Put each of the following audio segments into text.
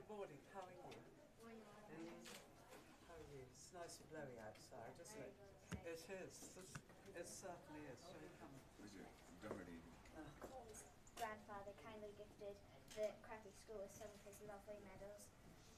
morning. How are you? How are you? It's nice and blowy outside, isn't it? It is. It certainly is. Shall we come? Is it? Dominating. Grandfather kindly gifted the crappy school with some of his lovely medals.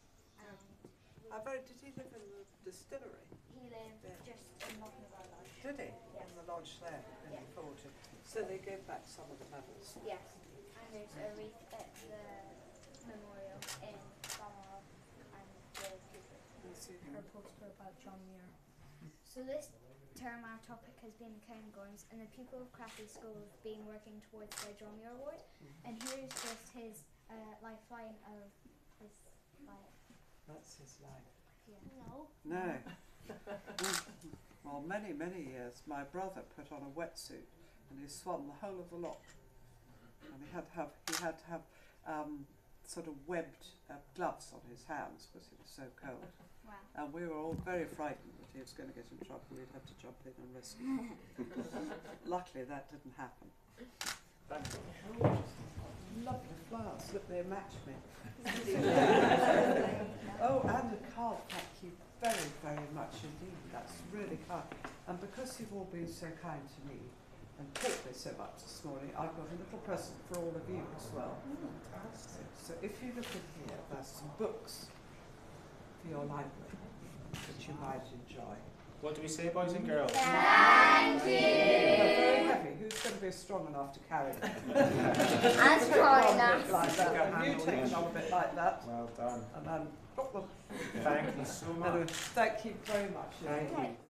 Did he live in the distillery? He lived just in Balmoral Lodge. Did he? Yes. In the lodge there in the Fortune. So they gave back some of the medals. Yes. And there's a wreath at the memorial in Balmoral and the people. Our poster about John Muir. So this term our topic has been Cairngorms, and the pupil of Crappy School have been working towards their John Muir Award. And here's just his lifeline of his life. That's his life. Yeah. No. No. Well, many, many years, my brother put on a wetsuit and he swam the whole of the loch. And he had to have sort of webbed gloves on his hands because it was so cold. Wow. And we were all very frightened that he was going to get in trouble. We'd have to jump in and rescue him. Luckily, that didn't happen. Lovely flowers. Look, they match me. Oh, and a card, thank you very, very much indeed. That's really kind. And because you've all been so kind to me and taught me so much this morning, I've got a little present for all of you as well. So if you look in here, there's some books for your library that you might enjoy. What do we say, boys and girls? Thank you. They're very heavy. Who's going to be strong enough to carry them? I'm strong enough. Like that. And you take on a bit like that. Well done. And then got them. Thank you so much. Anyway, thank you very much. Thank you.